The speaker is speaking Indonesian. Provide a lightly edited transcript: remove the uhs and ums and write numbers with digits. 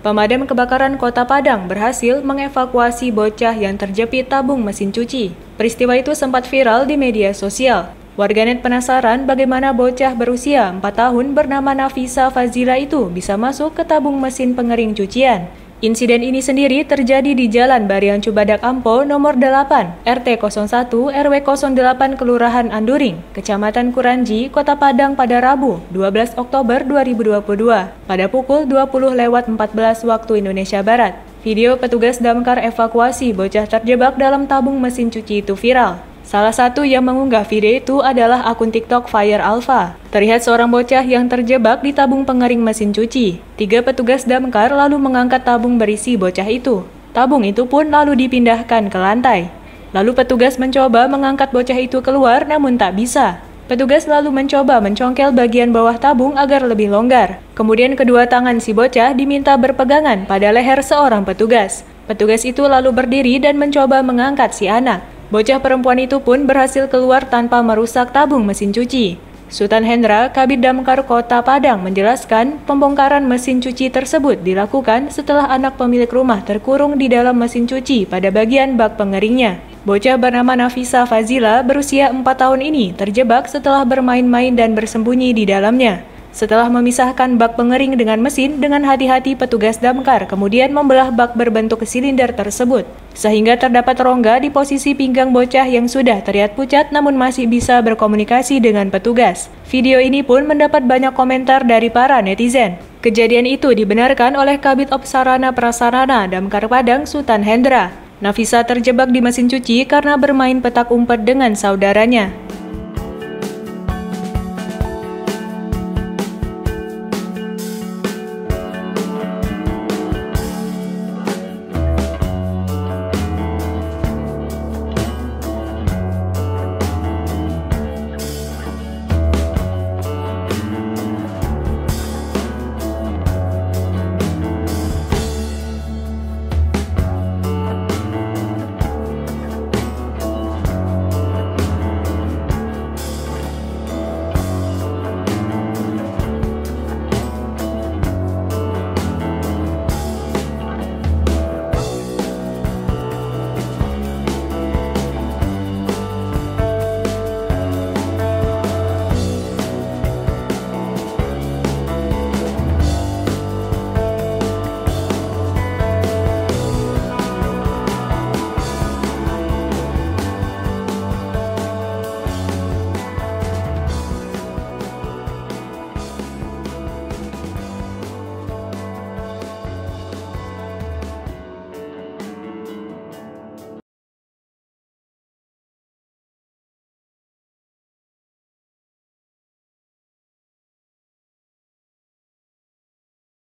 Pemadam kebakaran Kota Padang berhasil mengevakuasi bocah yang terjepit tabung mesin cuci. Peristiwa itu sempat viral di media sosial. Warganet penasaran bagaimana bocah berusia 4 tahun bernama Nafisa Fazila itu bisa masuk ke tabung mesin pengering cucian. Insiden ini sendiri terjadi di Jalan Bariang Cubadak Ampo nomor 8, RT 01 RW 08 Kelurahan Anduring, Kecamatan Kuranji, Kota Padang pada Rabu, 12 Oktober 2022, pada pukul 20.14 waktu Indonesia Barat. Video petugas damkar evakuasi bocah terjebak dalam tabung mesin cuci itu viral. Salah satu yang mengunggah video itu adalah akun TikTok Fire Alpha. Terlihat seorang bocah yang terjebak di tabung pengering mesin cuci. 3 petugas damkar lalu mengangkat tabung berisi bocah itu. Tabung itu pun lalu dipindahkan ke lantai. Lalu petugas mencoba mengangkat bocah itu keluar namun tak bisa. Petugas lalu mencoba mencongkel bagian bawah tabung agar lebih longgar. Kemudian kedua tangan si bocah diminta berpegangan pada leher seorang petugas. Petugas itu lalu berdiri dan mencoba mengangkat si anak. Bocah perempuan itu pun berhasil keluar tanpa merusak tabung mesin cuci. Sultan Hendra, Kabid Damkar Kota Padang menjelaskan pembongkaran mesin cuci tersebut dilakukan setelah anak pemilik rumah terkurung di dalam mesin cuci pada bagian bak pengeringnya. Bocah bernama Nafisa Fazila berusia 4 tahun ini terjebak setelah bermain-main dan bersembunyi di dalamnya. Setelah memisahkan bak pengering dengan mesin, dengan hati-hati petugas damkar kemudian membelah bak berbentuk silinder tersebut, sehingga terdapat rongga di posisi pinggang bocah yang sudah terlihat pucat namun masih bisa berkomunikasi dengan petugas. Video ini pun mendapat banyak komentar dari para netizen. Kejadian itu dibenarkan oleh Kabid Ops Sarana Prasarana Damkar Padang Sultan Hendra. Nafisa terjebak di mesin cuci karena bermain petak umpet dengan saudaranya.